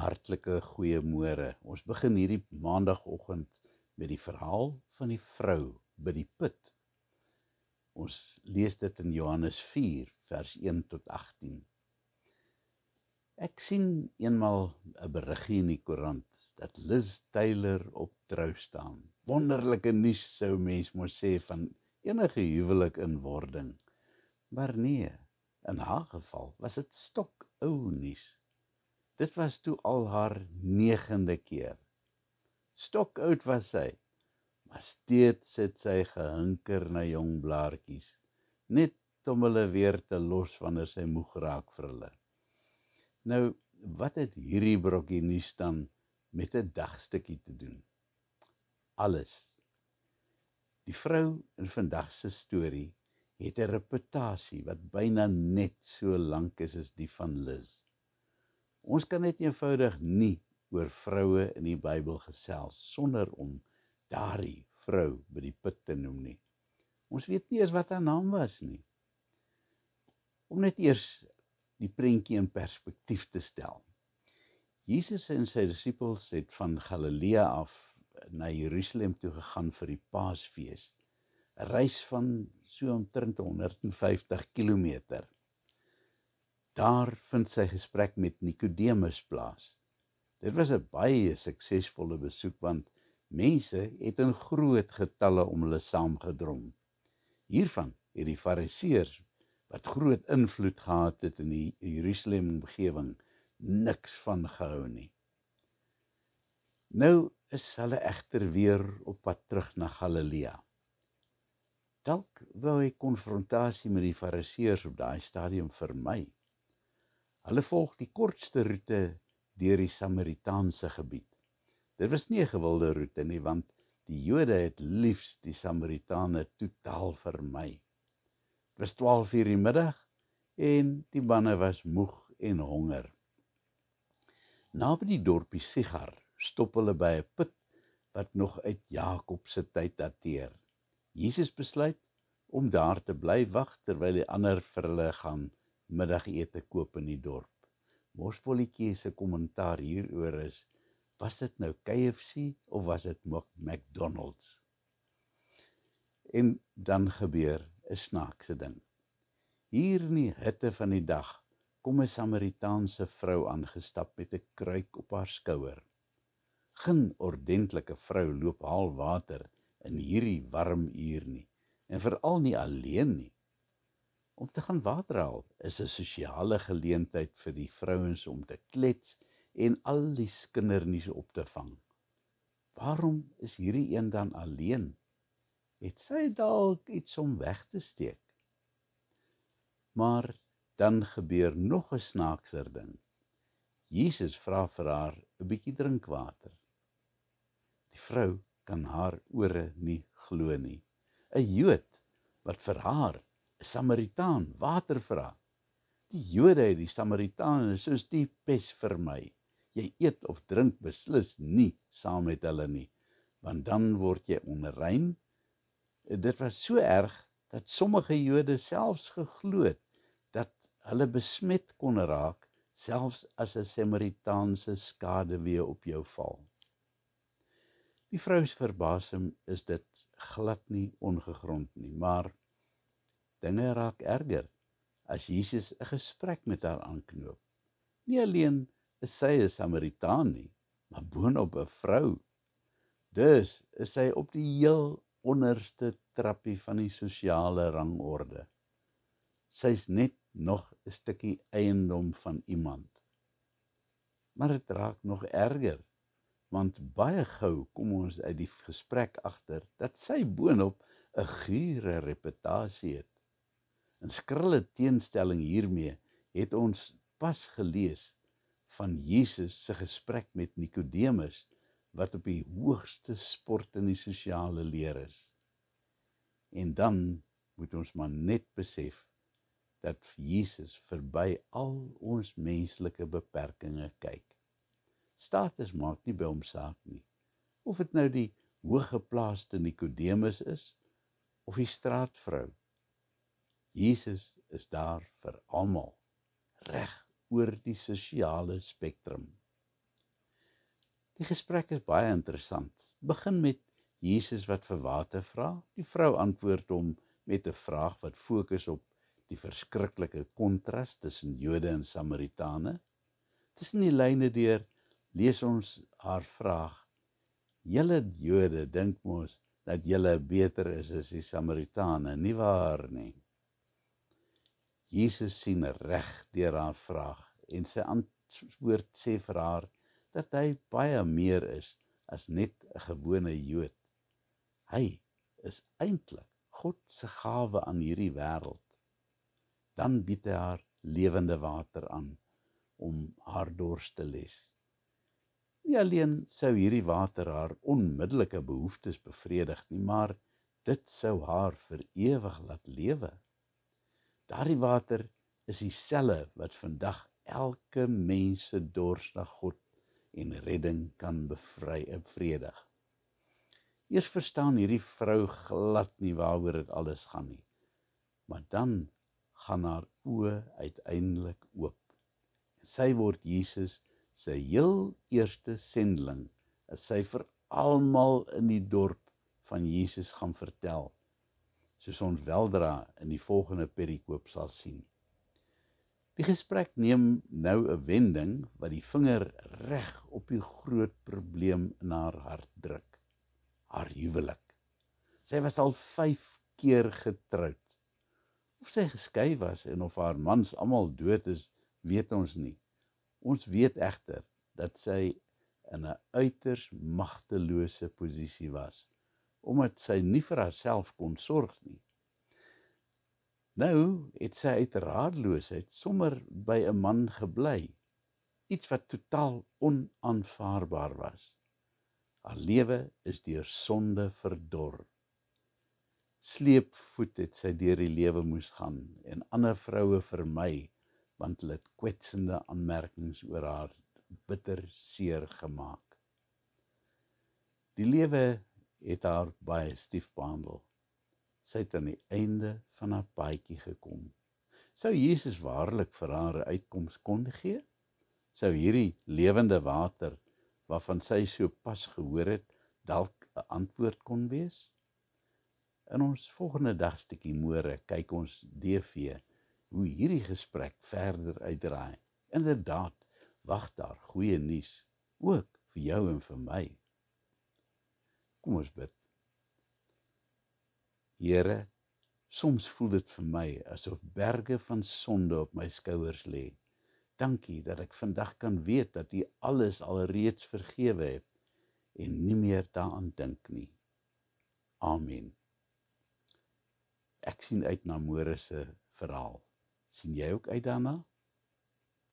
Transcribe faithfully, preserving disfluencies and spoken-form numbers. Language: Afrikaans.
hartlike goeiemôre. Ons begin hierdie maandagoggend met die verhaal van die vrou by die put. Ons lees dit in Johannes vier, vers een tot agttien. Ek sien eenmal 'n beriggie in die koerant dat Liz Taylor op trou staan. Wonderlike nuus sou mens mos sê van enige huwelik in wording. Maar nee, in haar geval was dit stokou nuus. Dit was toe al haar negende keer. Stokoud was sy, maar steeds het sy gehinker na jong blaartjies, net om hulle weer te los wanneer sy moeg raak vir hulle. Nou, wat het hierdie brokkie nuus dan met 'n dagstukkie te doen? Alles. Die vrou in vandag se storie het 'n reputasie wat byna net so lank is as die van Liz. Ons kan net eenvoudig nie oor vroue in die Bybel gesels sonder om daardie vrou by die put te noem nie. Ons weet nie eens wat haar naam was nie. Om net eers die prentjie in perspektief te stel. Jesus en sy disippels het van Galilea af na Jerusalem toe gegaan vir die Paasfees. 'n Reis van so omtrent honderdvyftig kilometer. Daar vind sy gesprek met Nikodemus plaas. Dit was 'n baie suksesvolle besoek want mense het in groot getalle om hulle saamgedrom. Hiervan het die Fariseërs, wat groot invloed gehad het in die Jerusalem omgewing, niks van gehou nie. Nou is hulle egter weer op pad terug na Galilea. Dalk wou hy konfrontasie met die Fariseërs op daai stadium vermy. Hulle volg die kortste roete deur die Samaritaanse gebied. Dit was nie 'n gewilde roete nie, want die Jode het liefs die Samaritane totaal vermy. Dit was twaalf uur die middag en die manne was moeg en honger. Naby die dorpie Sigar stop hulle by 'n put wat nog uit Jakob se tyd dateer. Jesus besluit om daar te bly wag terwyl die ander vir hulle gaan middagete koop in die dorp. Mospolletjie se kommentaar hieroor is, was dit nou K F C of was dit McDonald's? En dan gebeur 'n snaakse ding. Hier in die hitte van die dag kom 'n Samaritaanse vrou aangestap met 'n kruik op haar skouer. Geen ordentlike vrou loop haal water in hierdie warm uur nie, en veral nie alleen nie. Om te gaan water haal is 'n sosiale geleentheid vir die vrouens om te klets en al die kindernuus op te vang. Waarom is hierdie een dan alleen? Het sy dalk iets om weg te steek? Maar dan gebeur nog 'n snaakser ding. Jesus vra vir haar 'n bietjie drinkwater. Die vrou kan haar ore nie glo nie. 'n Jood wat vir haar, 'n Samaritaan, water vra. Die Jode het die Samaritane soos die pes vermy. Jy eet of drink beslis nie saam met hulle nie, want dan word jy onrein. Dit was so erg dat sommige Jode selfs geglo het dat hulle besmet kon raak, selfs as 'n Samaritaanse skaduwee op jou val. Die vrou se verbasing is dit glad nie ongegrond nie, maar dinge raak erger as Jesus 'n gesprek met haar aanknoop. Nie alleen is sy 'n Samaritaan nie, maar boonop 'n vrou. Dus is sy op die heel onderste trappie van die sosiale rangorde. Sy's net nog 'n stukkie eiendom van iemand. Maar dit raak nog erger, want baie gou kom ons uit die gesprek agter dat sy boonop 'n gure reputasie het. In skrille teenstelling hiermee het ons pas gelees van Jesus se gesprek met Nikodemus, wat op die hoogste sport in die sosiale leer is. En dan moet ons maar net besef dat Jesus verby al ons menslike beperkings kyk. Status maak nie by hom saak nie, of dit nou die hooggeplaaste Nikodemus is, of die straatvrou. Jesus is daar vir almal, reg oor die sosiale spektrum. Die gesprek is baie interessant. Begin met Jesus wat vir water vra. Die vrou antwoord hom met 'n vraag wat fokus op die verskriklike kontras tussen Jode en Samaritane. Tussen die lyne deur lees ons haar vraag: "Julle Jode dink mos dat julle beter is as die Samaritane, nie waar nie?" Jesus sien reg deur haar vraag en sy antwoord sê vir haar dat hy baie meer is as net 'n gewone Jood. Hy is eintlik God se gawe aan hierdie wêreld. Dan bied hy haar lewende water aan om haar dors te les. Nie alleen sou hierdie water haar onmiddellike behoeftes bevredig nie, maar dit sou haar vir ewig laat lewe. Daardie water is dieselfde wat vandag elke mens se dors na God en redding kan bevry en vredig. Eers verstaan hierdie vrou glad nie waaroor dit alles gaan nie, maar dan gaan haar oë uiteindelik oop. Sy word Jesus sy heel eerste sendeling, as sy vir almal in die dorp van Jesus gaan vertel, soos ons weldra in die volgende perikoop sal sien. Die gesprek neem nou 'n wending wat die vinger reg op die groot probleem in haar hart druk. Haar huwelik. Sy was al vyf keer getroud. Of sy geskei was en of haar mans almal dood is, weet ons nie. Ons weet egter dat sy in 'n uiters magtelose posisie was, omdat sy nie vir haarself kon sorg nie. Nou het sy uit raadloosheid sommer by 'n man gebly, iets wat totaal onaanvaarbaar was. Haar lewe is deur sonde verdor. Sleepvoet het sy deur die lewe moes gaan en ander vroue vermy, want hulle het kwetsende aanmerkings oor haar bitter seer gemaak. Die lewe het haar baie stief behandel. Sy het aan die einde van haar paadjie gekom. Sou Jesus waarlik vir haar 'n uitkoms kon gee? Sou hierdie lewende water, waarvan sy so pas gehoor het, dalk 'n antwoord kon wees? In ons volgende dagstukkie môre kyk ons D V hoe hierdie gesprek verder uitdraai. Inderdaad, wag daar goeie nuus, ook vir jou en vir my. Kom ons bid. Here, soms voel dit vir my asof berge van sonde op my skouers lê. Dankie dat ek vandag kan weet dat U alles alreeds vergewe het en nie meer daaraan dink nie. Amen. Ek sien uit na môre se verhaal. Sien jy ook uit daarna?